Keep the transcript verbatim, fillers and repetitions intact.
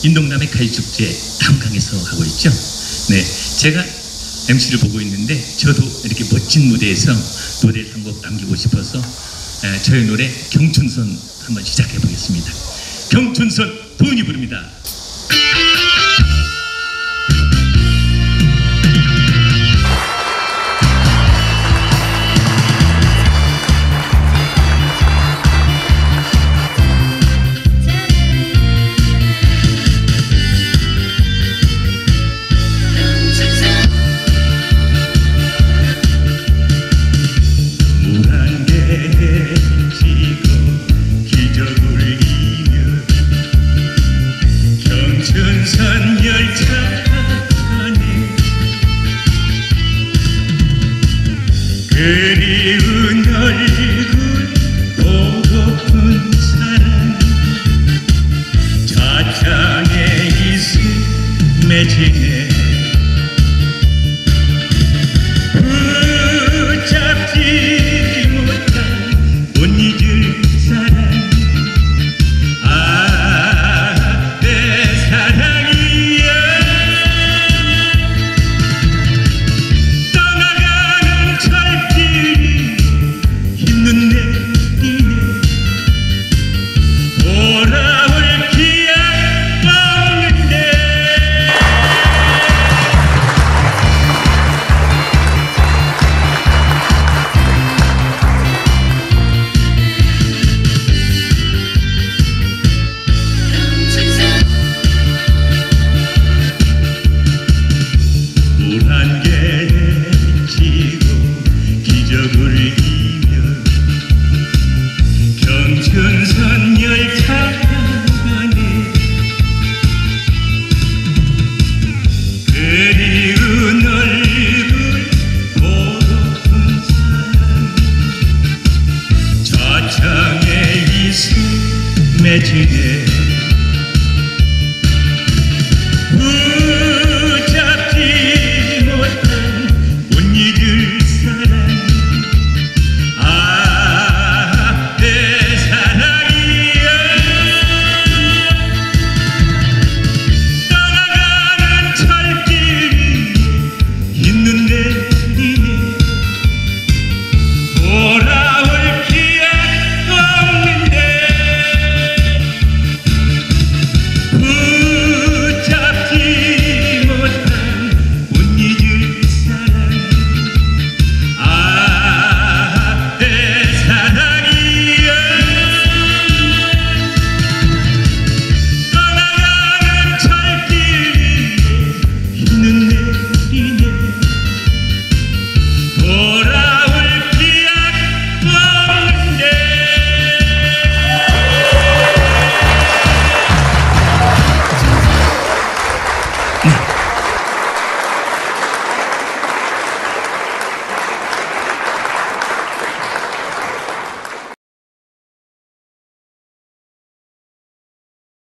인동남의 가요축제 남강에서 하고 있죠. 네, 제가 엠시를 보고 있는데 저도 이렇게 멋진 무대에서 노래를 한 곡 남기고 싶어서 에, 저의 노래 경춘선 한번 시작해 보겠습니다. 경춘선 도은이 부릅니다. 경춘선 열차 안에 그리운 얼굴 보고픈 사랑 좌창에 이슬 맺히네